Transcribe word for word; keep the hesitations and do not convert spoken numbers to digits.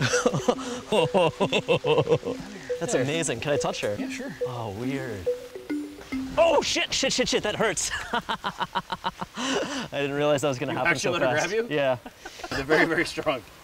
That's amazing. Can I touch her? Yeah, sure. Oh, weird. Oh, shit, shit, shit, shit, that hurts. I didn't realize that was gonna You happen actually so let her fast. grab you? Yeah. They're very, very strong.